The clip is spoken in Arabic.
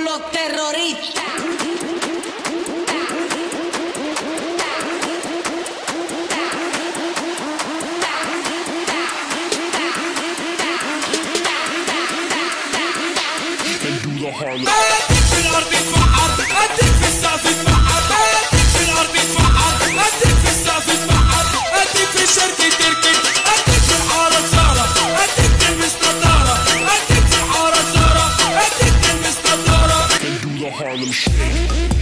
los terroristas. اديك في الارض اتفحر، اديك في السقف اتفحر، اديك في الارض اتفحر، اديك في السقف اتفحر، اديك في الشرق تركب، اديك في الحاره زهره، اديك تلبس نضاره، اديك في الحاره زهره، اديك تلبس نضاره.